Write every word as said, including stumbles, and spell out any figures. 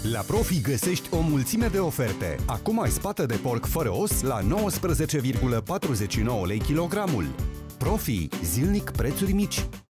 La Profi găsești o mulțime de oferte. Acum ai spată de porc fără os la nouăsprezece virgulă patruzeci și nouă lei kilogramul. Profi, zilnic prețuri mici.